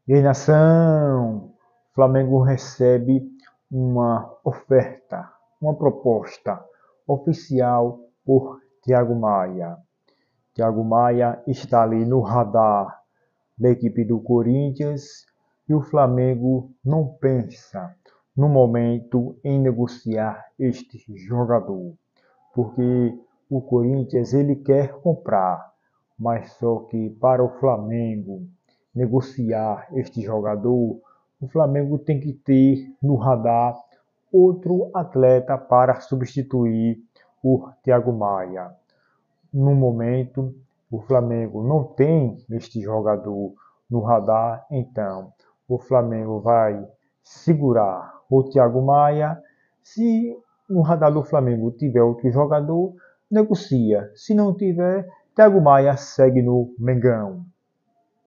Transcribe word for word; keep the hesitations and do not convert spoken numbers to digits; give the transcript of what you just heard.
E aí, nação, o Flamengo recebe uma oferta, uma proposta oficial por Thiago Maia. Thiago Maia está ali no radar da equipe do Corinthians e o Flamengo não pensa no momento em negociar este jogador, porque o Corinthians ele quer comprar, mas só que para o Flamengo negociar este jogador, o Flamengo tem que ter no radar outro atleta para substituir o Thiago Maia. No momento, o Flamengo não tem este jogador no radar, então o Flamengo vai segurar o Thiago Maia. Se no radar do Flamengo tiver outro jogador, negocia. Se não tiver, Thiago Maia segue no Mengão.